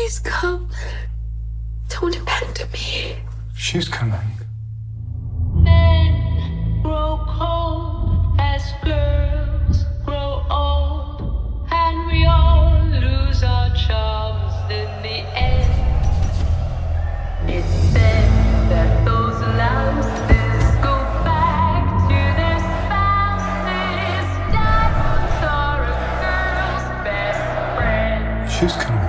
Please come. Don't abandon me. She's coming. Men grow cold as girls grow old, and we all lose our charms in the end. It's said that those lamses go back to their spouses. Diamonds are a girl's best friend. She's coming.